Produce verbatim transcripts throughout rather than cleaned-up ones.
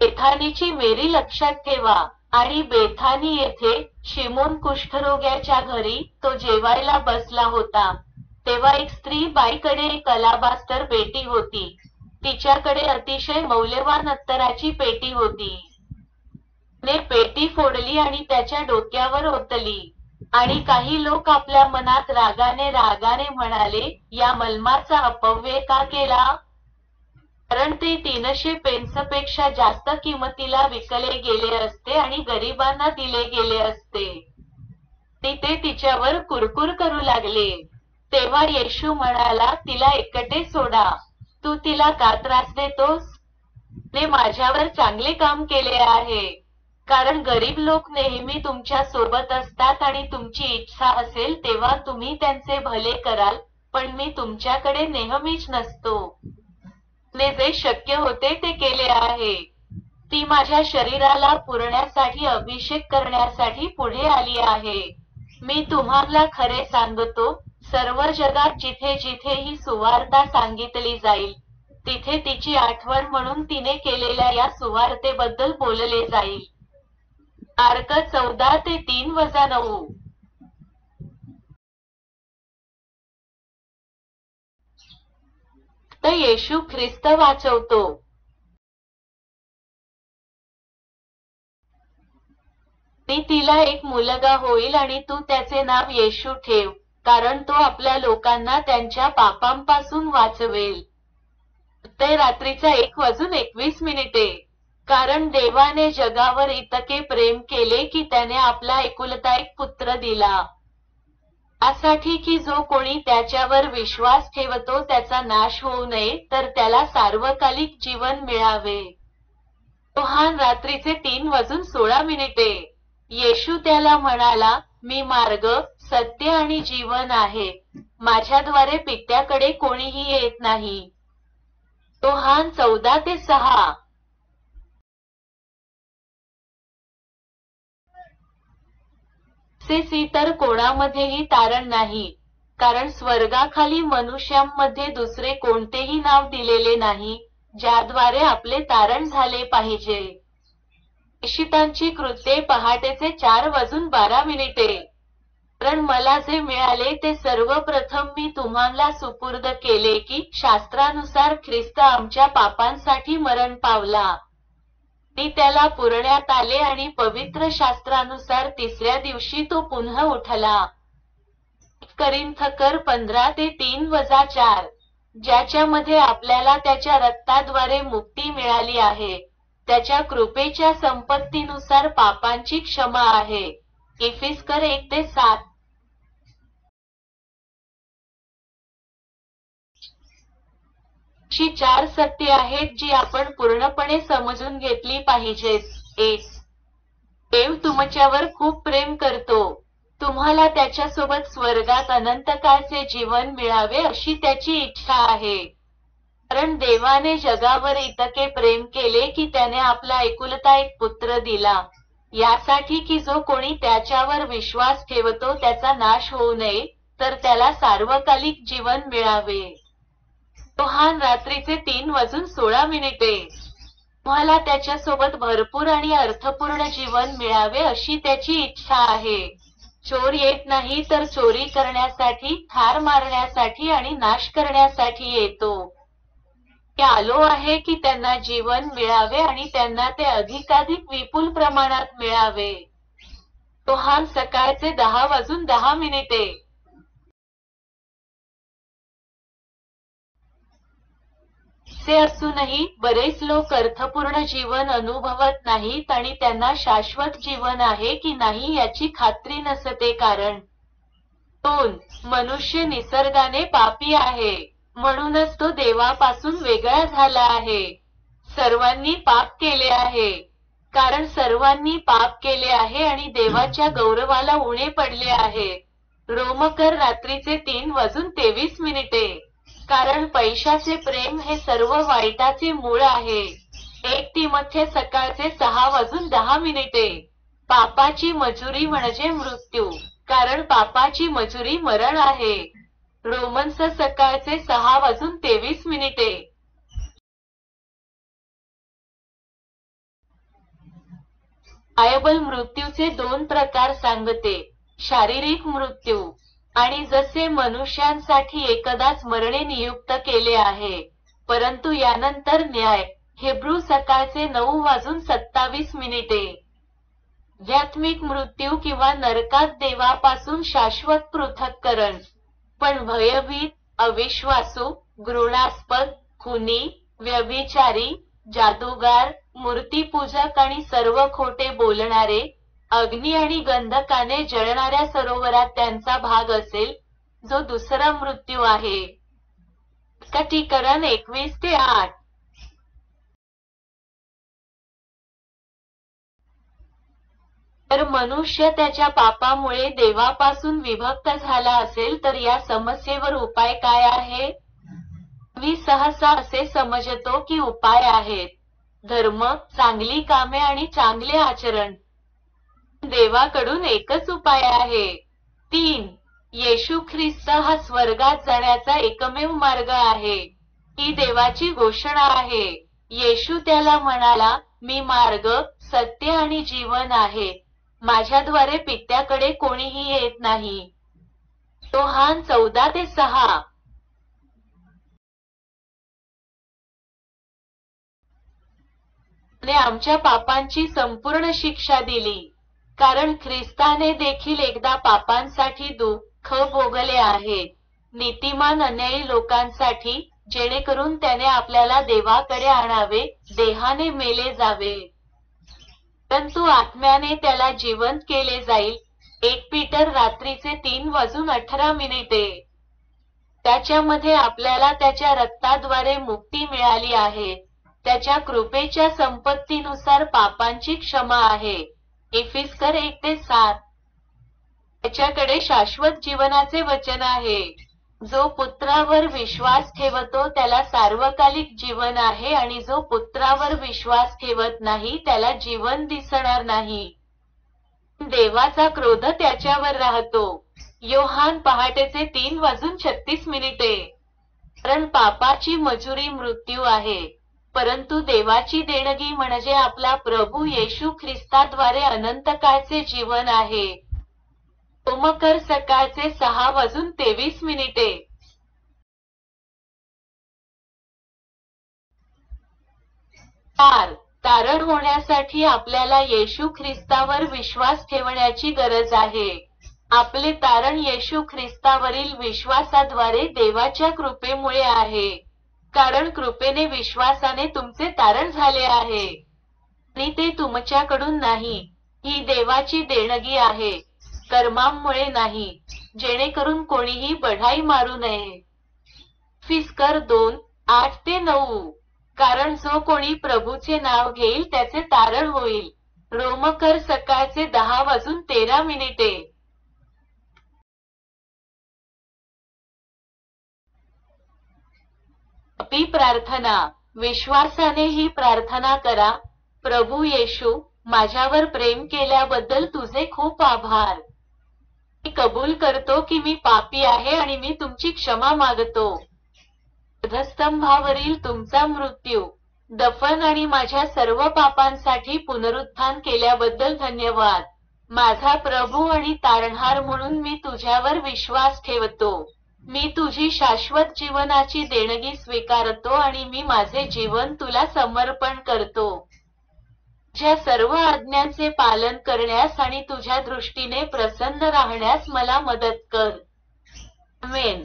बेथानीची मेरी लक्षात ठेवा. आणि बेथानी येथे शिमोन कुष्ठरोग्याच्या घरी तो जेवायला बसला होता. तेव्हा एक स्त्री बाईकडे एक अलाबास्टर पेटी होती. तिच्याकडे अतिशय मौल्यवान अत्तराची पेटी होती. तिने पेटी फोडली आणि त्याच्या डोक्यावर ओतली. आणि काही लोक आपल्या मनात रागाने रागाने म्हणाले, या मलमाचा अपव्यय का केला? कारण ते तीनशे पेन्सपेक्षा जास्त किंमतीला विकले गेले असते आणि गरिबांना दिले गेले असते. ती ते तिच्यावर कुरकुर करू लागले. तेव्हा येशू म्हणाला, तिला एकटे सोडा. तू तिला का त्रास देतोस? तिने माझ्यावर चांगले काम केले आहे. कारण गरीब लोक नेहमी तुमच्या सोबत असतात आणि तुमची इच्छा असेल तेव्हा तुम्ही त्यांचे भले कराल, पण मी तुमच्याकडे नेहमीच नसतो. तिने जे शक्य होते ते केले आहे. ती माझ्या शरीराला पुरण्यासाठी अभिषेक करण्यासाठी पुढे आली आहे. मी तुम्हाला खरे सांगतो, सर्व जगात जिथे जिथे ही सुवार्ता सांगितली जाईल, तिथे तिची आठवण म्हणून तिने केलेल्या या सुवार्तेबद्दल बोलले जाईल. मार्क चौदा ते तीन वजा नऊ. तर येशू ख्रिस्त वाचवतो. आणि तिला एक मुलगा होईल आणि तू त्याचे नाव येशू ठेव, कारण तो आपल्या लोकांना त्यांच्या पापांपासून वाचवेल. ते रात्रीचा एक वाजून एकवीस मिनिटे. कारण देवाने जगावर इतके प्रेम केले की त्याने आपला एकुलता एक पुत्र दिला. यासाठी की जो कोणी त्याच्यावर विश्वास ठेवतो त्याचा नाश होऊ नये, तर त्याला सार्वकालिक जीवन मिळावे. योहान रात्रीचे तीन वाजून सोळा मिनिटे. येशू त्याला म्हणाला, मी मार्ग, सत्य आणि जीवन आहे. माझ्याद्वारे पित्याकडे कोणीही येत नाही. योहान चौदा ते सहा. तसेच इतर कोणामध्येही तारण नाही, कारण स्वर्गाखाली मनुष्यांमध्ये दुसरे कोणतेही नाव दिलेले नाही, ज्याद्वारे आपले तारण झाले पाहिजे. इशितांची कृत्ये पहाटेचे चार वाजून बारा मिनिटे. कारण मला जे मिळाले ते सर्वप्रथम मी तुम्हाला सुपूर्द केले की शास्त्रानुसार ख्रिस्त आमच्या पापांसाठी मरण पावला आणि त्याला पुरण्यात आले आणि पवित्र शास्त्रानुसार तिसऱ्या दिवशी तो पुन्हा उठला. करिंथकर पंधरा ते तीन वजा चार. ज्याच्यामध्ये आपल्याला त्याच्या रक्ताद्वारे मुक्ती मिळाली आहे, त्याच्या कृपेच्या संपत्तीनुसार पापांची क्षमा आहे. इफिसकर एक ते सात. अशी चार सत्ये आहेत जी आपण पूर्णपणे समजून घेतली पाहिजेत. एक, देव तुमच्यावर खूप प्रेम करतो. तुम्हाला त्याच्यासोबत स्वर्गात अनंतकाळचे जीवन मिळावे अशी त्याची इच्छा आहे. कारण देवाने जगावर इतके प्रेम केले की त्याने आपला एकुलता एक पुत्र दिला, यासाठी की जो कोणी त्याच्यावर विश्वास ठेवतो त्याचा नाश होऊ नये, तर त्याला सार्वकालिक जीवन मिळावे. योहान रात्रीचे तीन वाजून सोळा मिनिटे. तुम्हाला त्याच्यासोबत भरपूर आणि अर्थपूर्ण जीवन मिळावे अशी त्याची इच्छा आहे. चोर येत नाही तर चोरी करण्यासाठी, ठार मारण्यासाठी आणि नाश करण्यासाठी येतो. मी आलो आहे की त्यांना जीवन मिळावे आणि त्यांना ते अधिकाधिक विपुल प्रमाणात मिळावे. योहान सकाळचे दहा वाजून दहा मिनिटे. असे असूनही बरेच लोक अर्थपूर्ण जीवन अनुभवत नाहीत आणि त्यांना शाश्वत जीवन आहे की नाही याची खात्री नसते. कारण दोन, मनुष्य निसर्गाने पापी आहे, म्हणूनच तो देवापासून वेगळा झाला आहे. सर्वांनी पाप केले आहे, कारण सर्वांनी पाप केले आहे आणि देवाच्या गौरवाला उणे पडले आहे. रोमकर रात्रीचे तीन वाजून तेवीस मिनिटे. कारण पैशाचे प्रेम हे सर्व वाईटाचे मूळ आहे. एक तिमोथेय सकाळचे सहा वाजून दहा मिनिटे. पापाची मजुरी म्हणजे मृत्यू, कारण पापाची मजुरी मरण आहे. रोमन्स सकाळचे सहा वाजून तेवीस मिनिटे. बायबल मृत्यूचे दोन प्रकार सांगते, शारीरिक मृत्यू आणि जसे मनुष्यांसाठी एकदाच मरणे नियुक्त केले आहे, परंतु यानंतर न्याय. हेब्रू सकाळचे नऊ वाजून सत्तावीस मिनिटे. आध्यात्मिक मृत्यू किंवा नरकात देवापासून शाश्वत पृथक्करण. पण भयभीत, अविश्वासू, घृणास्पद, खुनी, व्यभिचारी, जादूगार, मूर्तीपूजक आणि सर्व खोटे बोलणारे, अग्नी आणि गंधकाने जळणाऱ्या सरोवरात त्यांचा भाग असेल, जो दुसरा मृत्यू आहे. स्पष्टीकरण एकवीस ते आठ. तर मनुष्य त्याच्या पापामुळे देवापासून विभक्त झाला असेल तर या समस्येवर उपाय काय आहे? मी सहसा असे समजतो की उपाय आहेत धर्म, चांगली कामे आणि चांगले आचरण. देवाकडून एकच उपाय आहे. तीन. येशू ख्रिस्त हा स्वर्गात जाण्याचा एकमेव मार्ग आहे. ही देवाची घोषणा आहे. येशू त्याला म्हणाला, मी मार्ग, सत्य आणि जीवन आहे. माझ्याद्वारे पित्याकडे कोणीही येत नाही. योहान चौदा ते सहा. ने आमच्या पापांची संपूर्ण शिक्षा दिली, कारण ख्रिस्ताने देखील एकदा पापांसाठी दुःख भोगले आहे, नीतिमान अन्यायी लोकांसाठी, जेणेकरून त्याने आपल्याला देवाकडे आणावे, देहाने मेले जावे, परंतु आत्म्याने त्याला जिवंत केले जाईल. एक पीटर रात्रीचे तीन वाजून अठरा मिनिटे. त्याच्यामध्ये आपल्याला त्याच्या रक्ताद्वारे मुक्ती मिळाली आहे. त्याच्या कृपेच्या संपत्तीनुसार पापांची क्षमा आहे. इफिस्कर एक ते सात. त्याच्याकडे शाश्वत जीवनाचे वचन आहे. जो पुत्रावर विश्वास ठेवतो त्याला सार्वकालिक जीवन आहे आणि जो पुत्रावर विश्वास ठेवत नाही त्याला जीवन दिसणार नाही. देवाचा क्रोध त्याच्यावर राहतो. योहान पहाटेचे तीन वाजून छत्तीस मिनिटे. कारण पापाची मजुरी मृत्यू आहे, परंतु देवाची देणगी म्हणजे आपला प्रभू येशू ख्रिस्ताद्वारे अनंतकाळचे जीवन आहे. रोमकर सकाळचे सहा वाजून तेवीस मिनिटे. चार. तारण होण्यासाठी आपल्याला येशू ख्रिस्तावर विश्वास ठेवण्याची गरज आहे. आपले तारण येशू ख्रिस्तावरील विश्वासाद्वारे देवाच्या कृपेमुळे आहे, कारण कृपेने विश्वासाने तुमचे तारण झाले आहे. आणि ते तुमच्याकडून नाही, ही देवाची देणगी आहे, कर्मांमुळे नाही, जेणेकरून कोणीही बढाई मारू नये. फिस्कर दोन, आठ ते नऊ. कारण जो कोणी प्रभूचे नाव घेईल त्याचे तारण होईल. रोमकर सकाळचे दहा वाजून तेरा मिनिटे. पापी प्रार्थना. विश्वासाने ही प्रार्थना करा. प्रभू येशू, माझ्यावर प्रेम केल्याबद्दल तुझे खूप आभार. मी कबूल करतो की मी पापी आहे आणि मी तुमची क्षमा मागतो. वधस्तंभावरील तुमचा मृत्यू, दफन आणि माझ्या सर्व पापांसाठी पुनरुत्थान केल्याबद्दल धन्यवाद. माझा प्रभू आणि तारणहार म्हणून मी तुझ्यावर विश्वास ठेवतो. मी तुझी शाश्वत जीवनाची देणगी स्वीकारतो आणि मी माझे जीवन तुला समर्पण करतो. तुझ्या सर्व आज्ञांचे पालन करण्यास आणि तुझ्या दृष्टीने प्रसन्न राहण्यास मला मदत कर. आमेन.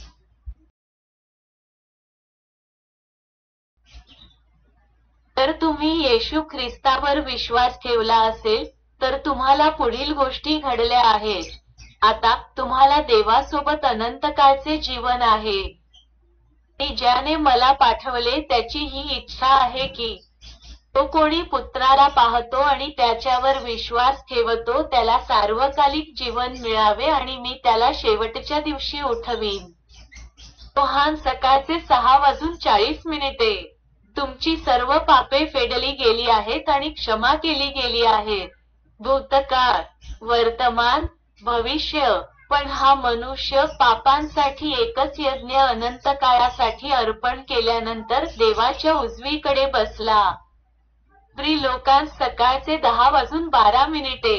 तर तुम्ही येशू ख्रिस्तावर विश्वास ठेवला असेल तर तुम्हाला पुढील गोष्टी घडल्या आहेत. आता तुम्हाला देवासोबत अनंतकाळचे जीवन आहे. आणि ज्याने मला पाठवले त्याची ही इच्छा आहे की तो कोणी पुत्राला पाहतो आणि त्याच्यावर विश्वास ठेवतो त्याला सार्वकालिक जीवन मिळावे आणि मी त्याला शेवटच्या दिवशी उठवीन. योहान सकाळचे सहा वाजून चाळीस मिनिटे. तुमची सर्व पापे फेडली गेली आहेत आणि क्षमा केली गेली आहेत. भूतकाळ, वर्तमान, भविष्य. पण हा मनुष्य पापांसाठी एकच यज्ञ अनंत काळासाठी अर्पण केल्यानंतर देवाच्या उजवीकडे बसला. त्रिलोकांस सकाळचे दहा वाजून बारा मिनिटे.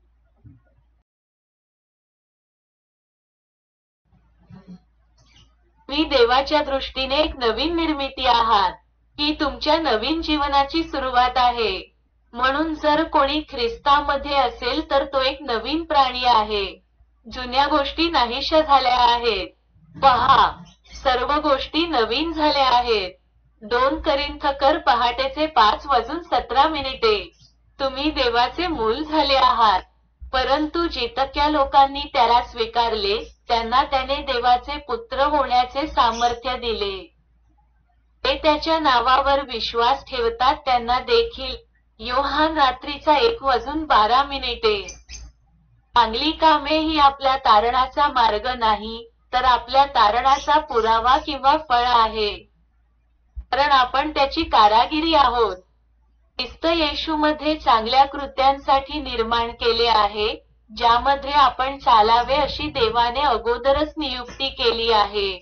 मी देवाच्या दृष्टीने एक नवीन निर्मिती आहात. ही तुमच्या नवीन जीवनाची सुरुवात आहे. म्हणून जर कोणी ख्रिस्तामध्ये असेल तर तो एक नवीन प्राणी आहे. जुन्या गोष्टी नाहीशा झाल्या आहेत. पहा, सर्व गोष्टी नवीन झाल्या आहेत. दोन करिंथकर पहाटेचे पाच वाजून सतरा मिनिटे. तुम्ही देवाचे मूल झाले आहात. परंतु जितक्या लोकांनी त्याला स्वीकारले त्यांना त्याने देवाचे पुत्र होण्याचे सामर्थ्य दिले. ते त्याच्या नावावर विश्वास ठेवतात त्यांना देखील. योहान रात्रीचा एक वाजून बारा मिनिटे. चांगली कामे ही आपल्या तारणाचा मार्ग नाही, तर आपल्या तारणाचा पुरावा किंवा फळ आहे. कारण आपण त्याची कारागिरी आहोत. ख्रिस्त येशूमध्ये चांगल्या कृत्यांसाठी निर्माण केले आहे, ज्यामध्ये आपण चालावे अशी देवाने अगोदरच नियुक्ती केली आहे.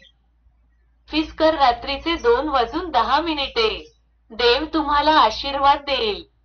फिस्कर रात्रीचे दोन वाजून दहा मिनिटे. देव तुम्हाला आशीर्वाद देईल.